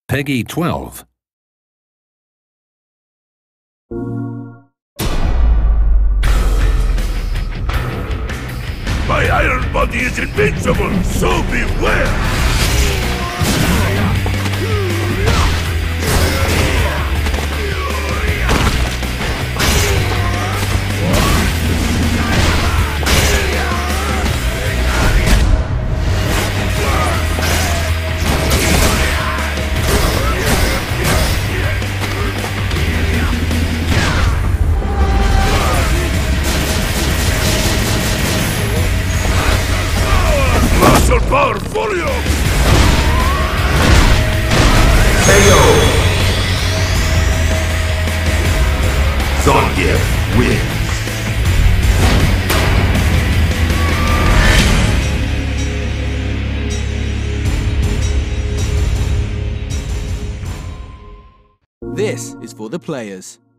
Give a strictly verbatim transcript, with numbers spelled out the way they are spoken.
Peggy twelve. My iron body is invincible, so beware! Martial power folio! K O! Zangief wins! This is for the players.